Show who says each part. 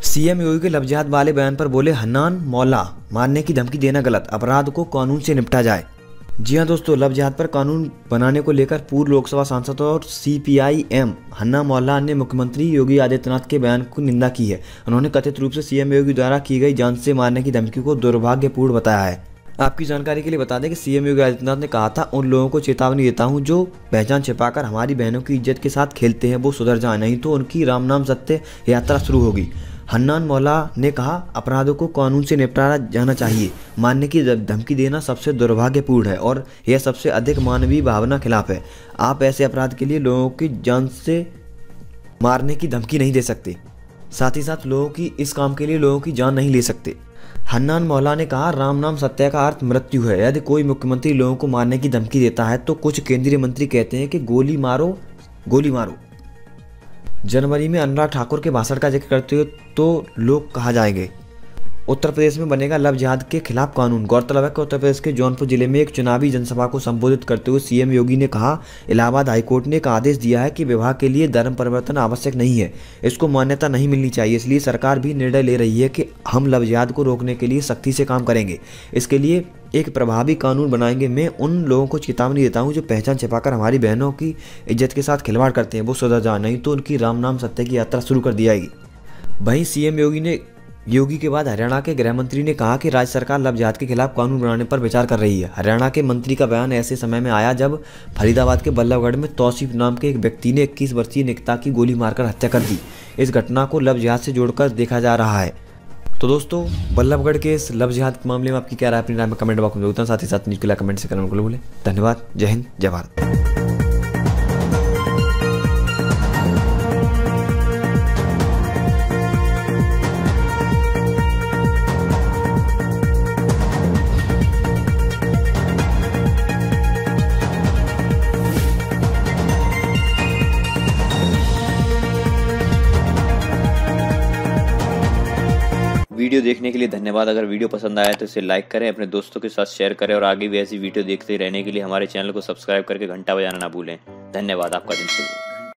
Speaker 1: CM योगी के love जिहाद वाले बयान पर बोले हन्नान मौला, मारने की धमकी देना गलत, अपराध को कानून से निपटा जाए। जी हां दोस्तों, लव जिहाद पर कानून बनाने को लेकर पूर्व लोकसभा सांसद और सीपीआईएम हन्नान मौला ने मुख्यमंत्री योगी आदित्यनाथ के बयान को निंदा की है। उन्होंने कथित रूप से सीएम योगी द्वारा की गई जान से मारने की धमकी को दुर्भाग्यपूर्ण बताया है। आपकी जानकारी के लिए बता दें कि सीएम योगी आदित्यनाथ ने कहा था, उन लोगों को चेतावनी देता हूं जो पहचान छिपाकर हमारी बहनों की इज्जत के साथ खेलते हैं, वो सुधर जाए, नहीं तो उनकी राम नाम सत्य यात्रा शुरू होगी। हन्नान मौला ने कहा, अपराधों को कानून से निपटाया जाना चाहिए। मारने की धमकी देना सबसे दुर्भाग्यपूर्ण है और यह सबसे अधिक मानवीय भावना खिलाफ है। आप ऐसे अपराध के लिए लोगों की जान से मारने की धमकी नहीं दे सकते, साथ ही साथ लोगों की इस काम के लिए लोगों की जान नहीं ले सकते। हन्नान मौला ने कहा, राम नाम सत्य का अर्थ मृत्यु है। यदि कोई मुख्यमंत्री लोगों को मारने की धमकी देता है तो कुछ केंद्रीय मंत्री कहते हैं कि गोली मारो गोली मारो। जनवरी में अनुराग ठाकुर के भाषण का जिक्र करते हुए तो लोग कहा जाएंगे, उत्तर प्रदेश में बनेगा लव जिहाद के खिलाफ कानून। गौरतलब है कि उत्तर प्रदेश के जौनपुर जिले में एक चुनावी जनसभा को संबोधित करते हुए सीएम योगी ने कहा, इलाहाबाद हाईकोर्ट ने एक आदेश दिया है कि विवाह के लिए धर्म परिवर्तन आवश्यक नहीं है, इसको मान्यता नहीं मिलनी चाहिए। इसलिए सरकार भी निर्णय ले रही है कि हम लव जिहाद को रोकने के लिए सख्ती से काम करेंगे, इसके लिए एक प्रभावी कानून बनाएंगे। मैं उन लोगों को चेतावनी देता हूं जो पहचान छिपाकर हमारी बहनों की इज्जत के साथ खिलवाड़ करते हैं, वो सुधर जाए, नहीं तो उनकी राम नाम सत्य की यात्रा शुरू कर दी जाएगी। वहीं सीएम योगी के बाद हरियाणा के गृह मंत्री ने कहा कि राज्य सरकार लव जिहाद के खिलाफ कानून बनाने पर विचार कर रही है। हरियाणा के मंत्री का बयान ऐसे समय में आया जब फरीदाबाद के बल्लभगढ़ में तौसीफ नाम के एक व्यक्ति ने 21 वर्षीय निकिता की गोली मारकर हत्या कर दी। इस घटना को लव जिहाद से जोड़कर देखा जा रहा है। तो दोस्तों, बल्लभगढ़ के इस लव जिहाद के मामले में आपकी क्या राय, अपनी राय में कमेंट बॉक्स में बताएं। साथ ही साथ न्यूज़ के लिए कमेंट से करना भूलें। धन्यवाद। जय हिंद, जय भारत।
Speaker 2: वीडियो देखने के लिए धन्यवाद। अगर वीडियो पसंद आया तो इसे लाइक करें, अपने दोस्तों के साथ शेयर करें और आगे भी ऐसी वीडियो देखते रहने के लिए हमारे चैनल को सब्सक्राइब करके घंटा बजाना ना भूलें। धन्यवाद। आपका दिन शुभ हो।